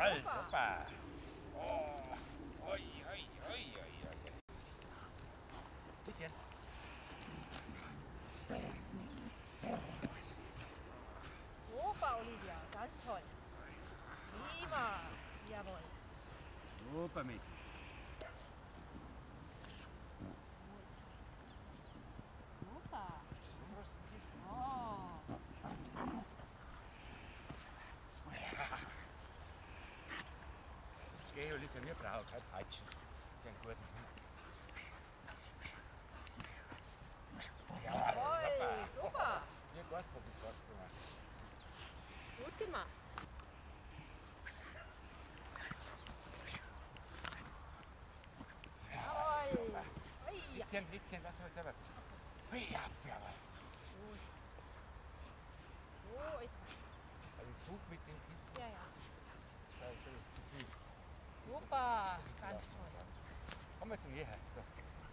Jawohl, super. Oh. Oi, oi, oi, oi, oi. Bisschen. Super, Olivia, ganz toll. Prima. Jawohl. Super, Mädchen. Super. So groß ein Kissen. Oh. Geh, Olivia, wir brauchen keine Peitschen für einen guten Hund. Jawohl, super. Wie ein Gasbock ist rausgekommen. Gut gemacht. Jawohl. Ui, ja. Blitzchen, lass mal selber. Hui, ja, jawohl. Gut. So ist fein. Also Zug mit dem Kissen, Ja, ja. das ist zu viel. Super. Ganz toll. Komm mal zu mir her. So.